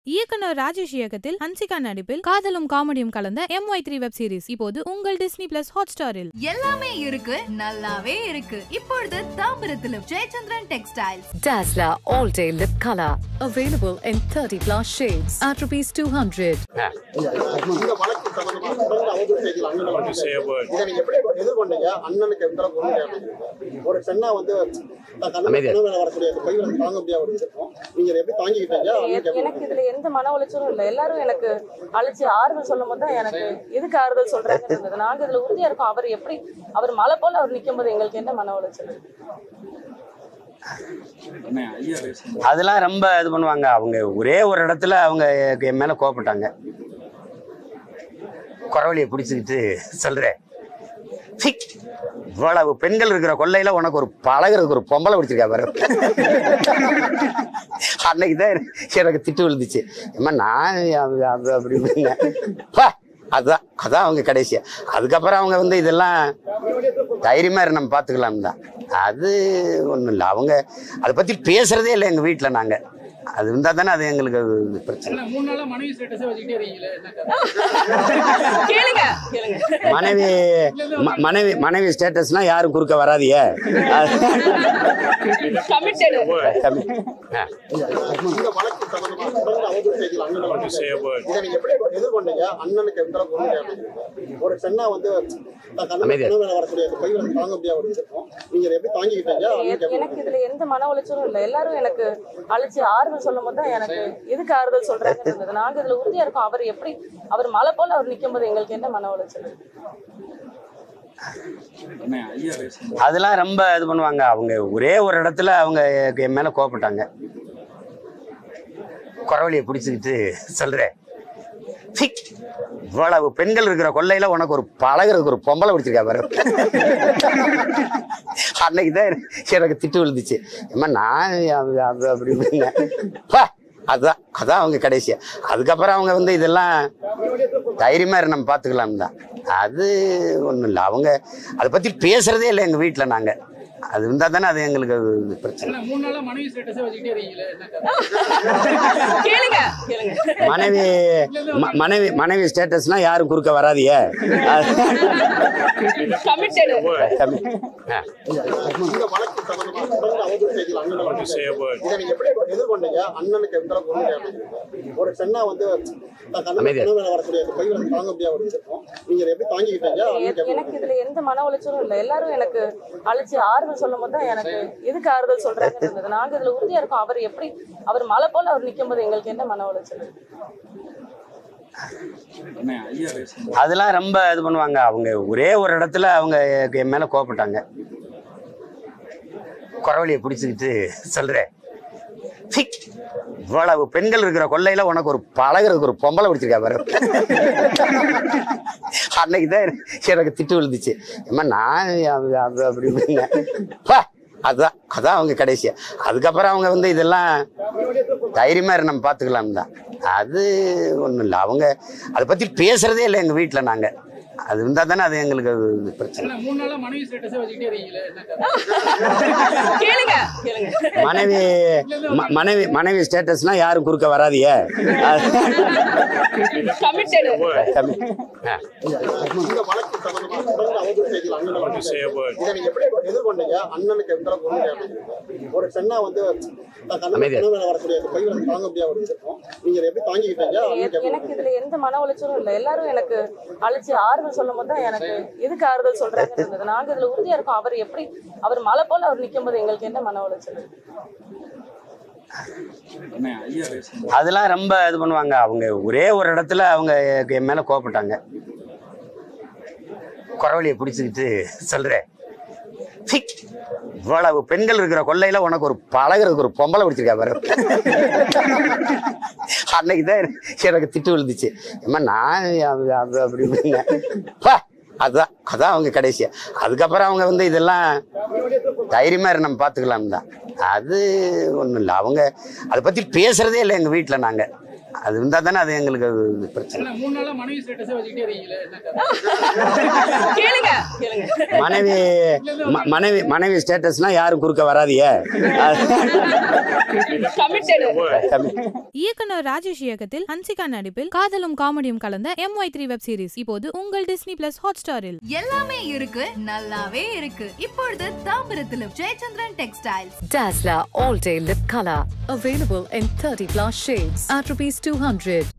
இயக்குனர் ராஜேஷ் இயக்கத்தில் ஹன்சிகா நடிப்பில் காதலும் காமெடியும் கலந்த MY3 வெப் சீரிஸ் இப்போது உங்கள் டிஸ்னி பிளஸ் ஹாட்ஸ்டாரில். எல்லாமே இருக்கு, நல்லாவே இருக்கு. இப்பொழுது தாம்பரத்தில் Jayachandran textiles. Dazzler all day lip color available in 30+ shades at ₹200. ஒரு பெண்ணா வந்து எனக்கு இதுல எந்த மன உளைச்சலும் இல்ல. எல்லாரும் எனக்கு அழைச்சி ஆறுதல் சொல்லும் போது தான் எனக்கு எதுக்கு ஆறுதல் சொல்றாங்கன்னு இருந்தது. நாங்க இதுல உறுதியா இருக்கோம். அவர் மலை போல அவர் நிக்கும் போது எங்களுக்கு என்ன மன உளைச்சல்? அதெல்லாம் ரொம்ப இது பண்ணுவாங்க. அவங்க ஒரே ஒரு இடத்துல அவங்க என் மேல கோபப்பட்டாங்க. குறவழியை பிடிச்சுக்கிட்டு சொல்றேன், இவ்வளவு பெண்கள் இருக்கிற கொள்ளையில உனக்கு ஒரு பழகிறதுக்கு ஒரு பொம்பளை பிடிச்சிருக்கா பாரு. அன்னைக்குதான் எனக்கு திட்டு விழுந்துச்சு. ஏமா நான் அப்படி அதான் அதான் அவங்க கடைசியா. அதுக்கப்புறம் அவங்க வந்து இதெல்லாம் தைரியமா நம்ம பார்த்துக்கலாம் தான். அது ஒன்றும் இல்லை. அவங்க அதை பத்தி பேசுறதே இல்லை எங்க வீட்டில். நாங்க அது இருந்தா தானே அது எங்களுக்கு பிரச்சனை. மனைவி ஸ்டேட்டஸ்னா யாரும் குறுக்க வராதியே. ஒரு பெண்ணா வந்து எனக்கு இதுல எந்த மன உளைச்சலும் இல்ல. எல்லாரும் எனக்கு அழைச்சி ஆறுதல் சொல்லும் போது தான் எனக்கு எதுக்கு ஆறுதல் சொல்றாங்கன்னு இருந்தது. நாங்க இதுல உறுதியா இருக்கோம். அவர் மலை போல அவர் நிக்கும் போது எங்களுக்கு என்ன மன உளைச்சல்? அதெல்லாம் ரொம்ப இது பண்ணுவாங்க. அவங்க ஒரே ஒரு இடத்துல அவங்க என் மேல கோபப்பட்டாங்க. குறவழியை பிடிச்சுக்கிட்டு சொல்றேன், இவ்வளவு பெண்கள் இருக்கிற கொள்ளையில உனக்கு ஒரு பழகிறதுக்கு ஒரு பொம்பளை பிடிச்சிருக்கா பாரு. அன்னைக்குதான் எனக்கு திட்டு விழுந்துச்சு. ஏமா நான் அப்படி அதான் அதான் அவங்க கடைசியா. அதுக்கப்புறம் அவங்க வந்து இதெல்லாம் தைரியமா நம்ம பார்த்துக்கலாம் தான். அது ஒன்றும் இல்லை. அவங்க அதை பத்தி பேசுறதே இல்லை எங்க வீட்டில். நாங்க அது இருந்தா தானே அது எங்களுக்கு பிரச்சனை. மனைவி ஸ்டேட்டஸ்னா யாரும் குறுக்க வராதியே. ஒரு பெண்ணா வந்து எனக்கு இதுல எந்த மன உளைச்சலும் இல்ல. எல்லாரும் எனக்கு அழைச்சி ஆறுதல் சொல்லும் போது தான் எனக்கு எதுக்கு ஆறுதல் சொல்றாங்கன்னு இருந்தது. நாங்க இதுல உறுதியா இருக்கோம். அவர் மலை போல அவர் நிக்கும் போது எங்களுக்கு என்ன மன உளைச்சல்? அதெல்லாம் ரொம்ப இது பண்ணுவாங்க. அவங்க ஒரே ஒரு இடத்துல அவங்க என் மேல கோபப்பட்டாங்க. குறவழியை பிடிச்சுக்கிட்டு சொல்றேன், இவ்வளவு பெண்கள் இருக்கிற கொள்ளையில உனக்கு ஒரு பழகிறதுக்கு ஒரு பொம்பளை பிடிச்சிருக்கா பாரு. அன்னைக்குதான் எனக்கு திட்டு விழுந்துச்சு. ஏமா நான் அப்படி அதான் அதான் அவங்க கடைசியா. அதுக்கப்புறம் அவங்க வந்து இதெல்லாம் தைரியமா நம்ம பார்த்துக்கலாம் தான். அது ஒன்றும் இல்லை. அவங்க அதை பத்தி பேசுறதே இல்லை எங்க வீட்டில். நாங்க அது இருந்தா தானே அது எங்களுக்கு பிரச்சனை. மனைவி ஸ்டேட்டஸ்னா யாரும் குறுக்க வராதியே. ஒரு பெண்ணா வந்து எனக்கு இதுல எந்த மன உளைச்சலும் இல்ல. எல்லாரும் எனக்கு அழைச்சி ஆறுதல் சொல்லும் போது தான் எனக்கு எதுக்கு ஆறுதல் சொல்றாங்கன்னு இருந்தது. நாங்க இதுல உறுதியா இருக்கோம். அவர் மலை போல அவர் நிக்கும் போது எங்களுக்கு என்ன மன உளைச்சல்? அதெல்லாம் ரொம்ப இது பண்ணுவாங்க. அவங்க ஒரே ஒரு இடத்துல அவங்க என் மேல கோபப்பட்டாங்க. குறவழியை பிடிச்சுக்கிட்டு சொல்றேன், இவ்வளவு பெண்கள் இருக்கிற கொள்ளையில உனக்கு ஒரு பழகிறதுக்கு ஒரு பொம்பளை பிடிச்சிருக்கா பாரு. அன்னைக்குதான் எனக்கு திட்டு விழுந்துச்சு. ஏமா நான் அப்படி அதான் அதான் அவங்க கடைசியா. அதுக்கப்புறம் அவங்க வந்து இதெல்லாம் தைரியமா நம்ம பார்த்துக்கலாம் தான். அது ஒன்றும் இல்லை. அவங்க அதை பத்தி பேசுறதே இல்லை எங்க வீட்டில். நாங்க அது இருந்தால் தானே அது எங்களுக்கு அது பிரச்சனை. மனைவி ஸ்டேட்டஸ்னா யாரும் குறுக்க வராதியே. இயக்குனர் ராஜேஷ் இயக்கத்தில் ஹன்சிகா நடிப்பில் காதலும் காமெடியும் கலந்த MY3 வெப் சீரிஸ் இப்போது உங்கள் டிஸ்னி பிளஸ் ஹாட்ஸ்டாரில். எல்லாமே இருக்கு, நல்லாவே இருக்கு. இப்பொழுது தாம்பரத்திலும் Jayachandran textiles. Dazzler all day lip color available in 30+ shades at rupees 200.